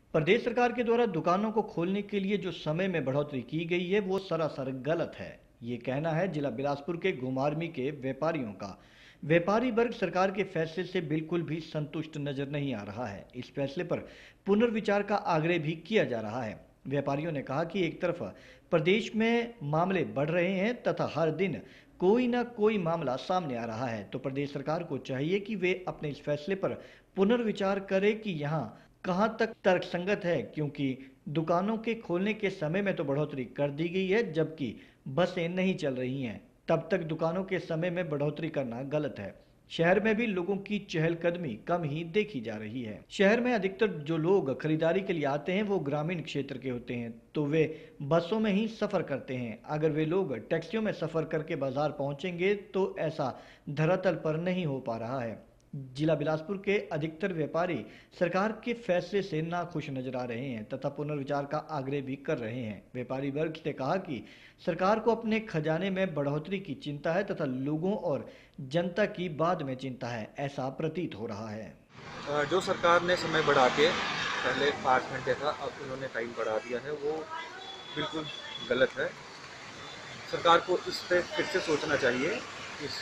प्रदेश सरकार के द्वारा दुकानों को खोलने के लिए जो समय में बढ़ोतरी की गई है वो सरासर गलत है। ये कहना है जिला बिलासपुर के घुमारवी के व्यापारियों का। व्यापारी वर्ग सरकार के फैसले से बिल्कुल भी संतुष्ट नजर नहीं आ रहा है। इस फैसले पर पुनर्विचार का आग्रह भी किया जा रहा है। व्यापारियों ने कहा कि एक तरफ प्रदेश में मामले बढ़ रहे हैं तथा हर दिन कोई ना कोई मामला सामने आ रहा है, तो प्रदेश सरकार को चाहिए कि वे अपने इस फैसले पर पुनर्विचार करे कि यहाँ कहाँ तक तर्कसंगत है, क्योंकि दुकानों के खोलने के समय में तो बढ़ोतरी कर दी गई है जबकि बसें नहीं चल रही हैं। तब तक दुकानों के समय में बढ़ोतरी करना गलत है। शहर में भी लोगों की चहलकदमी कम ही देखी जा रही है। शहर में अधिकतर जो लोग खरीदारी के लिए आते हैं वो ग्रामीण क्षेत्र के होते हैं, तो वे बसों में ही सफ़र करते हैं। अगर वे लोग टैक्सियों में सफ़र करके बाजार पहुंचेंगे तो ऐसा धरातल पर नहीं हो पा रहा है। जिला बिलासपुर के अधिकतर व्यापारी सरकार के फैसले से नाखुश नजर आ रहे हैं तथा पुनर्विचार का आग्रह भी कर रहे हैं। व्यापारी वर्ग ने कहा कि सरकार को अपने खजाने में बढ़ोतरी की चिंता है तथा लोगों और जनता की बाद में चिंता है, ऐसा प्रतीत हो रहा है। जो सरकार ने समय बढ़ा के पहले 5 घंटे था, अब उन्होंने टाइम बढ़ा दिया है, वो बिल्कुल गलत है। सरकार को इस पे फिर से सोचना चाहिए। इस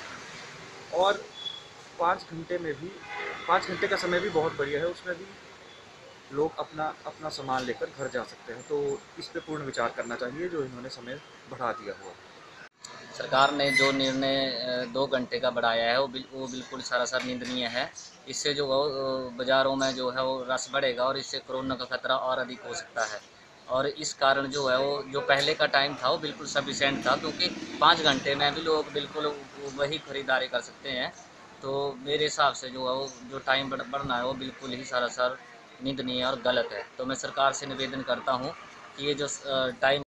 और 5 घंटे में भी 5 घंटे का समय भी बहुत बढ़िया है, उसमें भी लोग अपना अपना सामान लेकर घर जा सकते हैं। तो इस पे पूर्ण विचार करना चाहिए जो इन्होंने समय बढ़ा दिया हुआ। सरकार ने जो निर्णय 2 घंटे का बढ़ाया है वो बिल्कुल सरासर निंदनीय है। इससे जो बाज़ारों में जो है वो रश बढ़ेगा और इससे कोरोना का खतरा और अधिक हो सकता है। और इस कारण जो है वो जो पहले का टाइम था वो बिल्कुल सफिशेंट था, क्योंकि 5 घंटे में भी लोग बिल्कुल वही खरीदारी कर सकते हैं। तो मेरे हिसाब से जो है वो जो टाइम बढ़ना है वो बिल्कुल ही सरासर निंदनीय और गलत है। तो मैं सरकार से निवेदन करता हूँ कि ये जो टाइम